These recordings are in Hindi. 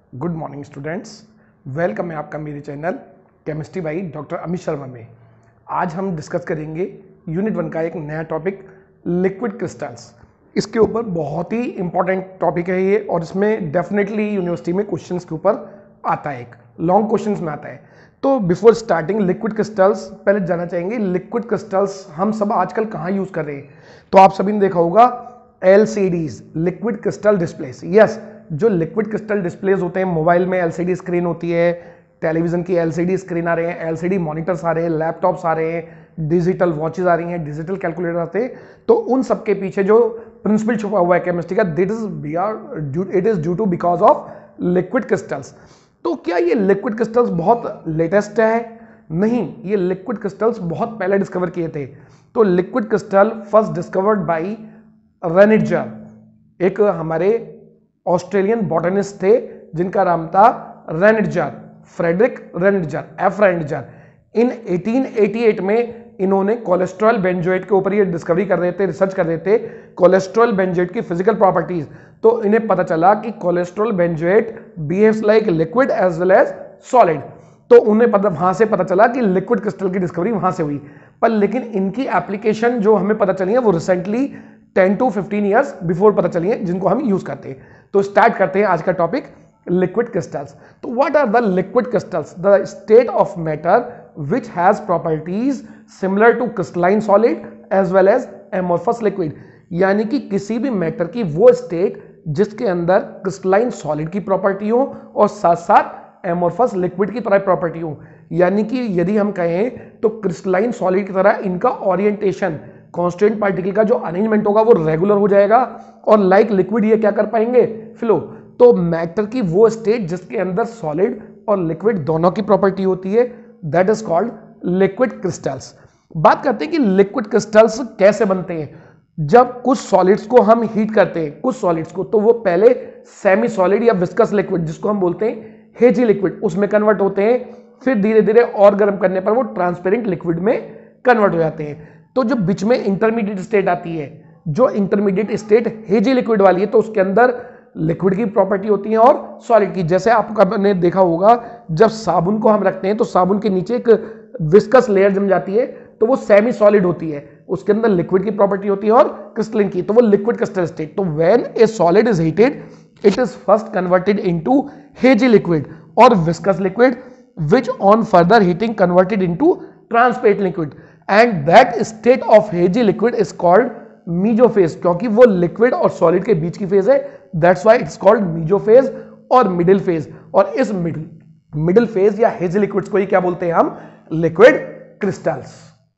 गुड मॉर्निंग स्टूडेंट्स, वेलकम है आपका मेरे channel chemistry by doctor Amit Sharma में। आज हम डिस्कस करेंगे यूनिट 1 का एक नया टॉपिक लिक्विड क्रिस्टल्स। इसके ऊपर बहुत ही इंपॉर्टेंट टॉपिक है ये, और इसमें डेफिनेटली यूनिवर्सिटी में क्वेश्चंस के ऊपर आता है, एक लॉन्ग क्वेश्चंस में आता है। तो बिफोर स्टार्टिंग लिक्विड क्रिस्टल्स, पहले जानना चाहेंगे लिक्विड क्रिस्टल्स हम सब आजकल कहाँ यूज कर रहे हैं। तो आप सभी ने देखा होगा LCDs, liquid crystal displays. Yes, जो लिक्विड क्रिस्टल डिस्प्लेस होते हैं, मोबाइल में LCD स्क्रीन होती है, टेलीविजन की LCD स्क्रीन आ रहे हैं, LCD मॉनिटर्स आ रहे हैं, लैपटॉप्स आ रहे हैं, डिजिटल वॉचेस आ रही हैं, डिजिटल कैलकुलेटर आते हैं। तो उन सब के पीछे जो प्रिंसिपल छुपा हुआ है केमिस्ट्री का, it is due to because of liquid crystals. तो क्या ये लिक्विड क्रिस्टल्स बहुत लेटेस्ट है? नहीं, ये लिक्विड क्रिस्टल्स बहुत पहले डिस्कवर किए थे। तो liquid crystal first discovered by Reinitzer, एक हमारे ऑस्ट्रेलियन बॉटनिस्ट थे जिनका नाम था रेनिट्जर, फ्रेडरिक रेनिट्जर, एफ रेनिट्जर। इन 1888 में इन्होंने कोलेस्ट्रॉल बेंजोएट के ऊपर ये डिस्कवरी कर रहे थे, रिसर्च कर रहे थे कोलेस्ट्रॉल बेंजोएट की फिजिकल प्रॉपर्टीज। तो इन्हें पता चला कि cholesterol benzoate behaves like liquid as well as solid. तो उन्हें वहां से पता चला कि लिक्विड क्रिस्टल की डिस्कवरी वहां से हुई। पर लेकिन इनकी एप्लीकेशन जो हमें पता चली है वो रिसेंटली 10 to 15 ईयर्स बिफोर पता चली है, जिनको हम यूज करते हैं। तो स्टार्ट करते हैं आज का टॉपिक लिक्विड क्रिस्टल्स। तो what are the liquid crystals? The state of matter which has properties similar to crystalline solid as well as amorphous liquid. यानी कि किसी भी मैटर की वो स्टेट जिसके अंदर क्रिस्टलाइन सॉलिड की प्रॉपर्टी हो और साथ साथ एमोर्फस लिक्विड की तरह प्रॉपर्टी हो। यानी कि यदि हम कहें तो क्रिस्टलाइन सॉलिड की तरह इनका ओरिएंटेशन, कांस्टेंट पार्टिकल का जो अरेंजमेंट होगा वो रेगुलर हो जाएगा, और लाइक लिक्विड ये क्या कर पाएंगे? फ्लो। तो मैटर की वो स्टेट जिसके अंदर सॉलिड और लिक्विड दोनों की प्रॉपर्टी होती है, that is called liquid crystals. बात करते हैं कि लिक्विड क्रिस्टल्स कैसे बनते हैं। जब कुछ सॉलिड्स को हम हीट करते हैं, कुछ सॉलिड्स को, तो वो पहले सेमी सॉलिड या विस्कस लिक्विड, जिसको हम बोलते हैं हेजी लिक्विड, उसमें कन्वर्ट होते हैं। फिर धीरे धीरे और गर्म करने पर वो ट्रांसपेरेंट लिक्विड में कन्वर्ट हो जाते हैं। तो जो बीच में इंटरमीडिएट स्टेट आती है, जो इंटरमीडिएट स्टेट हेजी लिक्विड वाली है, तो उसके अंदर लिक्विड की प्रॉपर्टी होती है और सॉलिड की। जैसे आपने देखा होगा जब साबुन को हम रखते हैं तो साबुन के नीचे एक विस्कस लेयर जम जाती है, तो वो सेमी सॉलिड होती है, उसके अंदर लिक्विड की प्रॉपर्टी होती है और क्रिस्टलाइन की, तो वो लिक्विड क्रिस्टल स्टेट। तो when a solid is heated it is first converted into hazy liquid और viscous liquid, which on further heating converted into transparent liquid, and that state of hazy liquid is called mesophase, क्योंकि वो लिक्विड और सॉलिड के बीच की फेज है, that's why it's called mesophase और मिडिल फेज। और इस मिडिल फेज या हेजी लिक्विड्स को ही क्या बोलते हैं हम? Liquid crystals.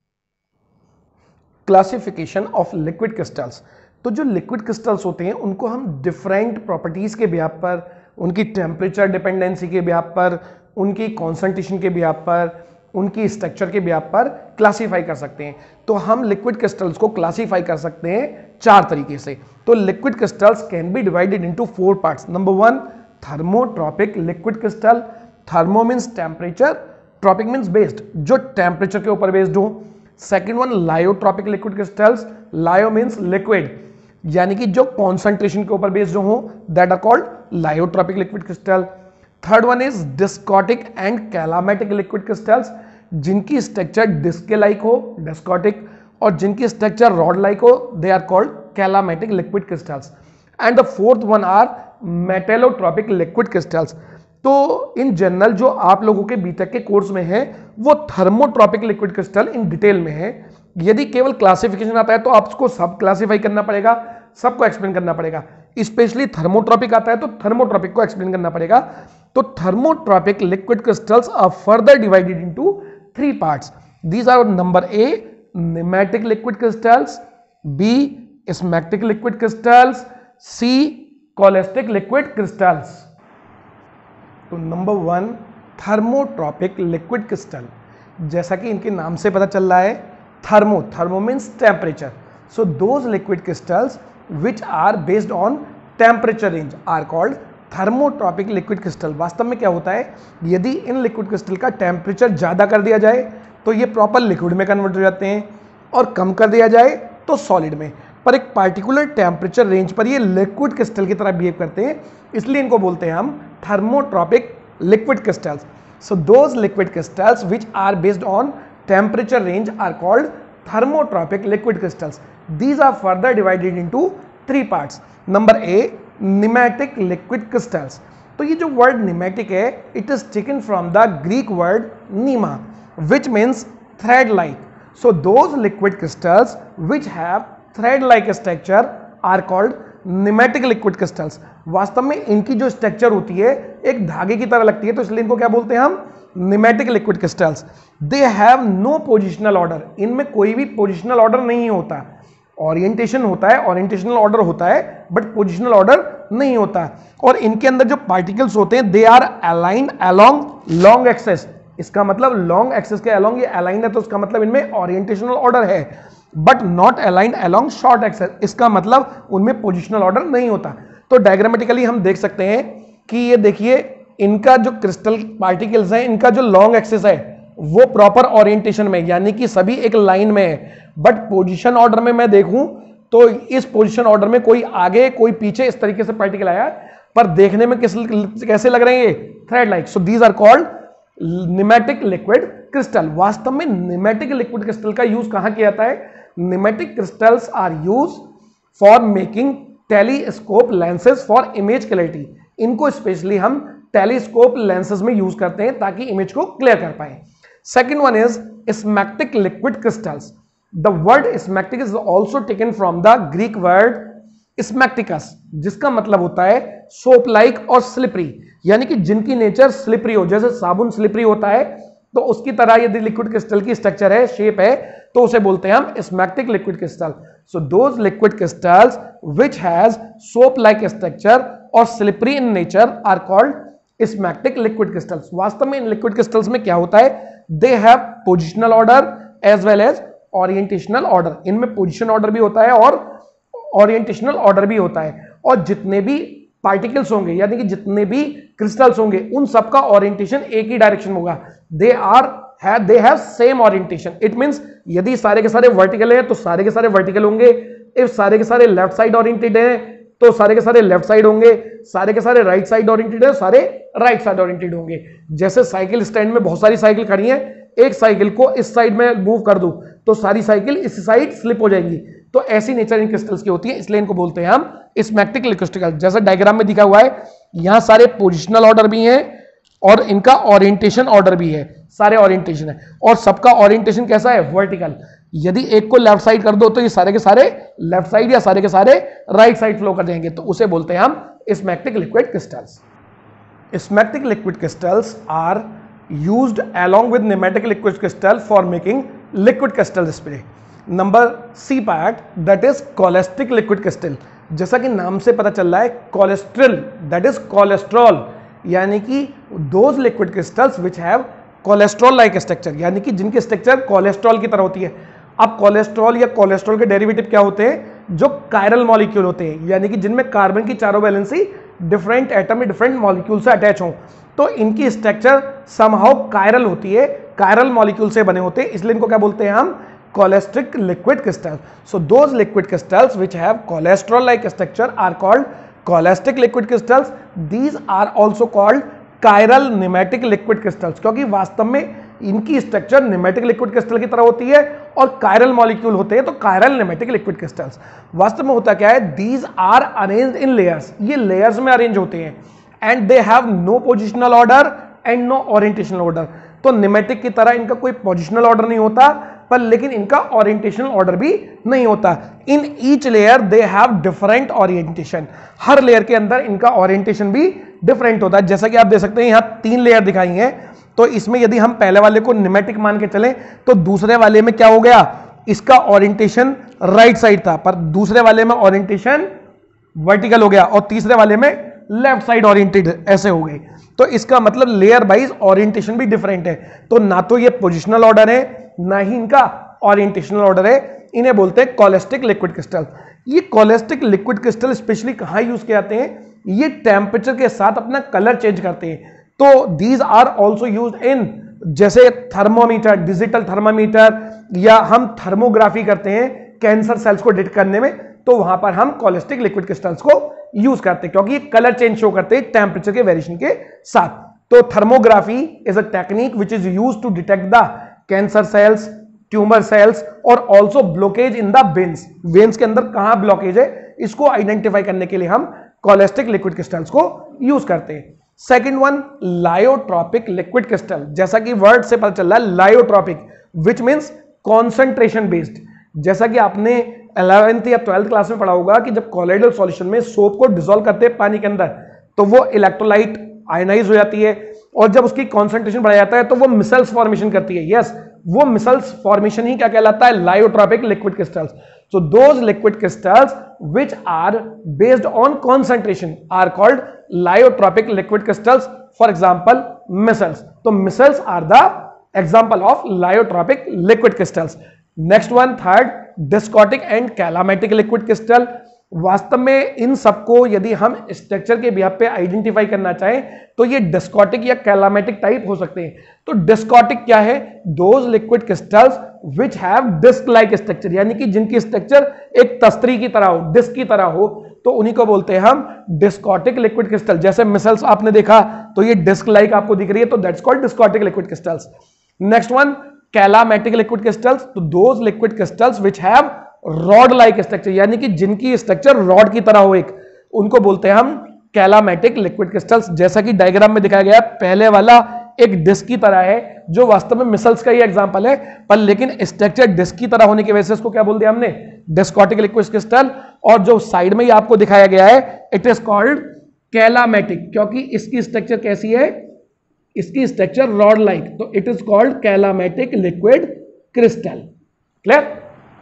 Classification of liquid crystals. तो जो लिक्विड क्रिस्टल्स होते हैं उनको हम डिफरेंट प्रॉपर्टीज के बिहाफ पर, उनकी टेम्परेचर डिपेंडेंसी के बिहाफ पर, उनकी कॉन्सेंट्रेशन के बिहाफ पर, उनकी स्ट्रक्चर के बिहाफ पर क्लासीफाई कर सकते हैं। तो हम लिक्विड क्रिस्टल्स को क्लासीफाई कर सकते हैं 4 तरीके से। तो liquid crystals can be divided into 4 parts. Number 1, thermotropic liquid crystal. Thermo means temperature, tropic means based, जो टेम्परेचर के ऊपर बेस्ड हो। Second one, lyotropic liquid crystals. Lyo means liquid, यानी कि जो कॉन्सेंट्रेशन के ऊपर बेस्ड हो, that are called lyotropic liquid crystal. Third one is discotic and calamitic liquid crystals, जिनकी स्ट्रक्चर डिस्क के लाइक हो, डिस्कोटिक, और जिनकी स्ट्रक्चर रॉड लाइक हो, they are called calamitic liquid crystals. And the fourth one are metallotropic liquid crystals. तो इन जनरल जो आप लोगों के बीटेक के कोर्स में है वो thermotropic liquid crystal in detail में है। यदि केवल क्लासिफिकेशन आता है तो आपको सब क्लासिफाई करना पड़ेगा, सबको एक्सप्लेन करना पड़ेगा। स्पेशली थर्मोट्रॉपिक आता है तो थर्मोट्रॉपिक को एक्सप्लेन करना पड़ेगा। तो thermotropic liquid crystals are further divided into 3 parts. These are number A, pneumatic liquid crystals, B, smectic liquid crystals, C, cholesteric liquid crystals. तो नंबर 1, थर्मोट्रॉपिक लिक्विड क्रिस्टल। जैसा कि इनके नाम से पता चल रहा है, thermo means temperature. So those liquid crystals which are based on temperature range are called thermotropic liquid crystal। वास्तव में क्या होता है, यदि इन लिक्विड क्रिस्टल का टेम्परेचर ज़्यादा कर दिया जाए तो ये प्रॉपर लिक्विड में कन्वर्ट हो जाते हैं, और कम कर दिया जाए तो सॉलिड में। पर एक पार्टिकुलर टेम्परेचर रेंज पर ये लिक्विड क्रिस्टल की तरह बिहेव करते हैं, इसलिए इनको बोलते हैं हम thermotropic liquid crystals. So those liquid crystals which are based on temperature range are called thermotropic liquid crystals. These are further divided into 3 parts. Number A, pneumatic liquid crystals. तो ये जो वर्ड pneumatic है, it is taken from the Greek word pneuma, which means thread-like. So those liquid crystals which have thread-like structure are called pneumatic liquid crystals. वास्तव में इनकी जो स्ट्रक्चर होती है एक धागे की तरह लगती है, तो इसलिए इनको क्या बोलते हैं हम? pneumatic liquid crystals. They have no positional order. इनमें कोई भी पोजिशनल ऑर्डर नहीं होता. ओरिएंटेशन होता है, ओरिएंटेशनल ऑर्डर होता है, बट पोजिशनल ऑर्डर नहीं होता. और इनके अंदर जो पार्टिकल्स होते हैं they are aligned along long axes. इसका मतलब लॉन्ग एक्सेस के अलोंग ये अलाइंड है, तो इसका मतलब इनमें ओरिएंटेशनल ऑर्डर है, but not aligned along short axes. इसका मतलब उनमें पोजिशनल ऑर्डर नहीं होता. तो डायग्रामेटिकली हम देख सकते हैं कि ये देखिए इनका जो क्रिस्टल पार्टिकल्स है, इनका जो लॉन्ग एक्सेस है वो प्रॉपर ओरिएंटेशन में, यानी कि सभी एक लाइन में है. बट पोजीशन ऑर्डर में मैं देखूं तो इस पोजीशन ऑर्डर में कोई आगे कोई पीछे इस तरीके से पार्टिकल आया, पर देखने में कैसे लग रहे हैं? ये thread like. So these are called pneumatic liquid crystal. वास्तव में न्यूमेटिक लिक्विड क्रिस्टल का यूज कहां किया जाता है? Pneumatic crystals are use for making telescope lenses for image clarity. इनको स्पेशली हम टेलीस्कोप लेंसेज में यूज करते हैं ताकि इमेज को क्लियर कर पाए. Second one is smectic liquid crystals. The word smectic is also taken from the Greek word smecticus, जिसका मतलब होता है सोप लाइक और स्लिपरी, यानी कि जिनकी नेचर स्लिपरी हो. जैसे साबुन स्लिपरी होता है, तो उसकी तरह यदि लिक्विड क्रिस्टल की स्ट्रक्चर है, शेप है, तो उसे बोलते हैं हम smectic liquid crystal. So those liquid crystals which has soap like structure और slippery in nature are called smectic liquid crystals. वास्तव में इन लिक्विड क्रिस्टल्स में क्या होता है? They have positional order as well as orientational order. इनमें पोजिशन ऑर्डर भी होता है और ओरिएंटेशनल ऑर्डर भी होता है. और जितने भी पार्टिकल्स होंगे, यानी कि जितने भी क्रिस्टल्स होंगे, उन सबका ओरिएंटेशन एक ही डायरेक्शन होगा. They have same orientation. It means यदि सारे के सारे वर्टिकल हैं तो सारे के सारे वर्टिकल होंगे. इफ सारे के सारे लेफ्ट साइड ओरिएंटेड हैं तो सारे के सारे लेफ्ट साइड होंगे. सारे के सारे राइट साइड ओरिएंटेड है, सारे राइट साइड ओरिएंटेड होंगे. जैसे साइकिल स्टैंड में बहुत सारी साइकिल खड़ी हैं, एक साइकिल को इस साइड में मूव कर दूं तो सारी साइकिल इस साइड स्लिप हो जाएंगी. तो ऐसी नेचर इन क्रिस्टल्स की होती है, इसलिए इनको बोलते हैं हम स्मैक्टिक लिक्विड क्रिस्टल. जैसे डायग्राम में दिखा हुआ है, यहां सारे पोजिशनल ऑर्डर भी हैं और इनका ओरिएंटेशन ऑर्डर भी है. सारे ओरिएंटेशन है और सबका ओरिएंटेशन कैसा है? वर्टिकल. यदि एक को लेफ्ट साइड कर दो तो ये सारे के सारे लेफ्ट साइड या सारे के सारे राइट साइड फ्लो कर जाएंगे, तो उसे बोलते हैं हम smectic liquid crystals. Smectic liquid crystals are used along with pneumatic liquid crystal for making liquid crystal spray. Number C part, that is cholesteric liquid crystal. जैसा कि नाम से पता चल रहा है, कोलेस्ट्रॉल, दैट इज कोलेस्ट्रॉल, यानी कि those liquid crystals which have cholesterol like structure, यानी कि जिनकी स्ट्रक्चर कोलेस्ट्रॉल की तरह होती है. अब कोलेस्ट्रॉल या कोलेस्ट्रॉल के डेरिवेटिव क्या होते हैं? जो कायरल मॉलिक्यूल होते हैं, यानी कि जिनमें कार्बन की चारों valency different atom different molecule से अटैच हों, तो इनकी स्ट्रक्चर समहाउ कायरल होती है, कायरल मॉलिक्यूल से बने होते हैं, इसलिए इनको क्या बोलते हैं हम? Cholesteric liquid crystal. So those liquid crystals which have cholesterol like structure are called cholesteric liquid crystals. These are also called chiral pneumatic liquid crystals, क्योंकि वास्तव में इनकी स्ट्रक्चर न्यूमेटिक लिक्विड क्रिस्टल की तरह होती है और कायरल मॉलिक्यूल होते हैं, तो कायरल न्यूमेटिक लिक्विड क्रिस्टल्स. वास्तव में होता क्या है? These are arranged in layers, ये लेयर्स में अरेंज होते हैं, and they have no positional order and no orientational order. तो न्यूमेटिक की तरह इनका कोई पोजिशनल ऑर्डर नहीं होता, पर लेकिन इनका ओरिएंटेशनल ऑर्डर भी नहीं होता. In each layer they have different orientation. हर लेयर के अंदर इनका ओरिएंटेशन भी डिफरेंट होता है. जैसा कि आप देख सकते हैं, यहाँ 3 लेयर दिखाई हैं, तो इसमें यदि हम पहले वाले को न्यूमेटिक मान के चलें तो दूसरे वाले में क्या हो गया? इसका ओरिएंटेशन राइट साइड था, पर दूसरे वाले में ओरिएंटेशन वर्टिकल हो गया और तीसरे वाले में लेफ्ट साइड ओरिएंटेड ऐसे हो गई. तो इसका मतलब लेयर वाइज ओरिएंटेशन भी डिफरेंट है. तो ना तो ये पोजिशनल ऑर्डर है, ना ही इनका ओरिएंटेशनल ऑर्डर है. इन्हें बोलते हैं कोलेस्ट्रिक लिक्विड क्रिस्टल. ये कोलेस्ट्रिक लिक्विड क्रिस्टल स्पेशली कहां यूज किए जाते हैं? ये टेम्परेचर के साथ अपना कलर चेंज करते हैं. तो these are also use in, जैसे थर्मोमीटर, डिजिटल थर्मोमीटर, या हम थर्मोग्राफी करते हैं कैंसर सेल्स को डिटेक्ट करने में, तो वहां पर हम कॉलेस्टिक लिक्विड क्रिस्टल्स को यूज करते हैं, क्योंकि ये कलर चेंज शो करते हैं टेम्परेचर के वेरिएशन के साथ। तो thermography is a technique which is use to detect the cancer cells, tumour cells और also blockage in the veins. Veins के अंदर कहां ब्लॉकेज है, इसको आइडेंटिफाई करने के लिए हम कॉलेस्टिक लिक्विड क्रिस्टल्स को यूज करते हैं। Second one, lyotropic liquid crystal. जैसा कि वर्ड से पता चल रहा है, lyotropic which means concentration based. जैसा कि आपने 11th या 12th क्लास में पढ़ा होगा कि जब कॉलोइडल सॉल्यूशन में सोप को डिसॉल्व करते हैं पानी के अंदर, तो वो इलेक्ट्रोलाइट आयनाइज हो जाती है, और जब उसकी कॉन्सेंट्रेशन बढ़ा जाता है तो वो मिसल्स फॉर्मेशन करती है। यस, वो मिसल्स फॉर्मेशन ही क्या कहलाता है, lyotropic liquid crystals. So those liquid crystals which are based on concentration are called lyotropic liquid crystals. For example micelles, तो micelles are the example of lyotropic liquid crystals. Next one, third, discotic and calamitic liquid crystal. वास्तव में इन सबको यदि हम स्ट्रक्चर के बिहाफ पे आइडेंटिफाई करना चाहें तो ये डिस्कोटिक या कैलामेटिक टाइप हो सकते हैं। तो डिस्कोटिक क्या है, those liquid crystals which have disc like structure, यानी कि जिनकी स्ट्रक्चर एक तस्तरी की तरह हो, डिस्क की तरह हो, तो उन्हीं को बोलते हैं हम डिस्कोटिक लिक्विड क्रिस्टल। जैसे मिसल्स आपने देखा तो ये डिस्क लाइक आपको दिख रही है, तो that's called discotic liquid crystals. Next one, calamitic liquid crystals. तो those liquid crystals which have rod like structure, यानी कि जिनकी स्ट्रक्चर रॉड की तरह हो एक, उनको बोलते हैं हम कैलामेटिक लिक्विड क्रिस्टल्स। जैसा कि डायग्राम में दिखाया गया, पहले वाला एक डिस्क की तरह है, जो वास्तव में मिसल्स का ही एग्जांपल है, पर लेकिन स्ट्रक्चर डिस्क की तरह होने की वजह से इसको क्या बोल दिया हमने, डिस्कोटिक लिक्विड क्रिस्टल। और जो साइड में ही आपको दिखाया गया है, इट इज कॉल्ड कैलामेटिक, क्योंकि इसकी स्ट्रक्चर कैसी है, इसकी स्ट्रक्चर रॉड लाइक, तो it is called calamitic liquid crystal. Clear.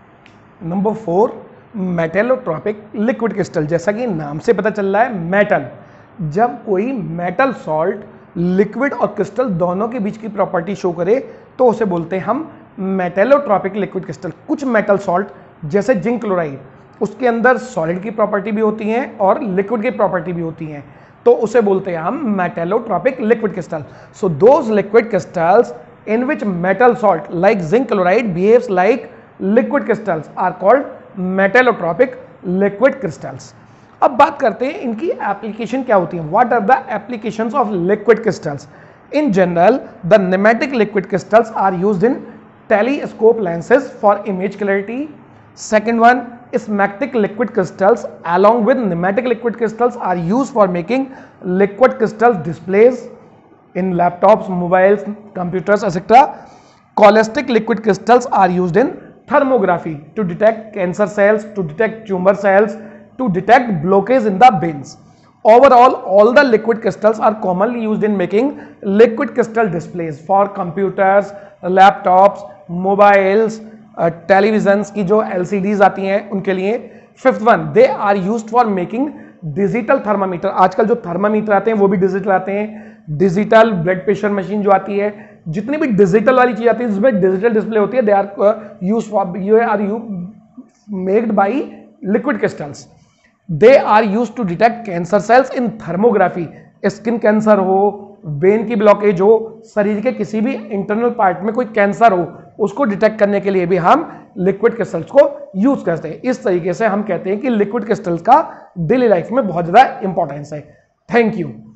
Number 4, metallotropic liquid crystal. जैसा कि नाम से पता चल रहा है, मेटल, जब कोई मेटल सॉल्ट लिक्विड और क्रिस्टल दोनों के बीच की प्रॉपर्टी शो करे तो उसे बोलते हैं हम मेटेलोट्रॉपिक लिक्विड क्रिस्टल। कुछ मेटल सॉल्ट जैसे जिंक क्लोराइड, उसके अंदर सॉलिड की प्रॉपर्टी भी होती है और लिक्विड की प्रॉपर्टी भी होती है, तो उसे बोलते हैं हम metallotropic liquid crystal. So those liquid crystals in which metal salt like zinc chloride behaves like liquid crystals are called metallotropic liquid crystals. अब बात करते हैं इनकी एप्लीकेशन क्या होती है, what are the applications of liquid crystals. In general the nematic liquid crystals are used in telescope lenses for image clarity. Second one, smectic liquid crystals along with pneumatic liquid crystals are used for making liquid crystal displays in laptops, mobiles, computers, etc. Caustic liquid crystals are used in thermography to detect cancer cells, to detect tumor cells, to detect blockage in the veins. Overall, all the liquid crystals are commonly used in making liquid crystal displays for computers, laptops, mobiles, televisions की जो LCDs आती हैं उनके लिए। Fifth one, they are used for making digital thermometer. आजकल जो थर्मामीटर आते हैं वो भी डिजिटल आते हैं। डिजिटल ब्लड प्रेशर मशीन जो आती है, जितनी भी डिजिटल वाली चीज आती है जिसमें डिजिटल डिस्प्ले होती है, they are used for made by liquid crystals. They are used to detect cancer cells in thermography. Skin cancer हो, वेन की ब्लॉकेज हो, शरीर के किसी भी इंटरनल पार्ट में कोई कैंसर हो, उसको डिटेक्ट करने के लिए भी हम लिक्विड क्रिस्टल्स को यूज करते हैं। इस तरीके से हम कहते हैं कि लिक्विड क्रिस्टल्स का डेली लाइफ में बहुत ज्यादा इंपॉर्टेंस है। Thank you.